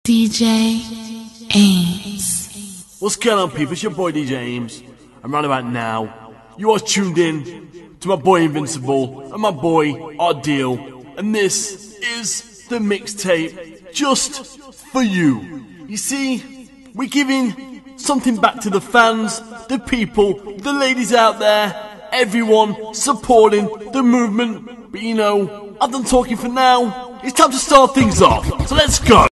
DJ Ames. What's going on, people? It's your boy DJ Ames, and right about now, you are tuned in to my boy Invincible and my boy Ideal, and this is the mixtape just for you. You see, we're giving something back to the fans, the people, the ladies out there, everyone supporting the movement. But you know, I'm done talking for now. It's time to start things off, so let's go.